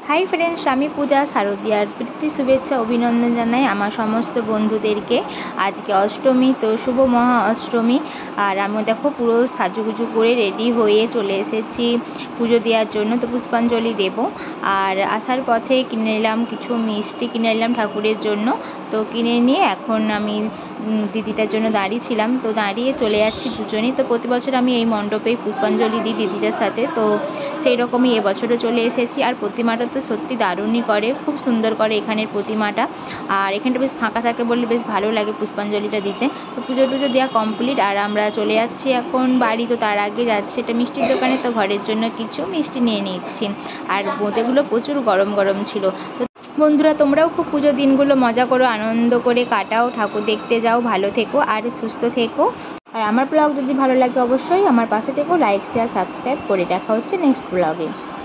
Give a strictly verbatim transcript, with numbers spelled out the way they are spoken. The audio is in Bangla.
হাই ফ্রেন্ডস, আমি পূজা শারদিয়ার প্রীতি শুভেচ্ছা অভিনন্দন জানাই আমার সমস্ত বন্ধুদেরকে। আজকে অষ্টমী, তো শুভ মহা অষ্টমী। আর আমি দেখো পুরো সাজুগুজু করে রেডি হয়ে চলে এসেছি পুজো দেওয়ার জন্য, তো পুষ্পাঞ্জলি দেব। আর আসার পথে কিনে নিলাম কিছু মিষ্টি, কিনে নিলাম ঠাকুরের জন্য। তো কিনে নিয়ে এখন আমি দিদিটার জন্য দাঁড়িয়েছিলাম, তো দাঁড়িয়ে চলে যাচ্ছি দুজনেই। তো প্রতি বছর আমি এই মণ্ডপেই পুষ্পাঞ্জলি দিই দিদিটার সাথে, তো সেই রকমই এবছরও চলে এসেছি। আর প্রতিমাটা তো সত্যি দারুণই করে, খুব সুন্দর করে এখানের প্রতিমাটা। আর এখানটা বেশ ফাঁকা থাকে বলে বেশ ভালো লাগে পুষ্পাঞ্জলিটা দিতে। তো পুজো টুজো দেওয়া কমপ্লিট, আর আমরা চলে যাচ্ছি এখন বাড়ি। তো তার আগে যাচ্ছি এটা মিষ্টির দোকানে, তো ঘরের জন্য কিছু মিষ্টি নিয়ে নিচ্ছি। আর বোঁদেগুলো প্রচুর গরম গরম ছিল। তো বন্ধুরা, তোমরাও খুব পুজো দিনগুলো মজা করো, আনন্দ করে কাটাও, ঠাকুর দেখতে যাও, ভালো থেকো আর সুস্থ থেকো। আর আমার ব্লগ যদি ভালো লাগে অবশ্যই আমার পাশে থেকো, লাইক শেয়ার সাবস্ক্রাইব করে। দেখা হচ্ছে নেক্সট ব্লগে।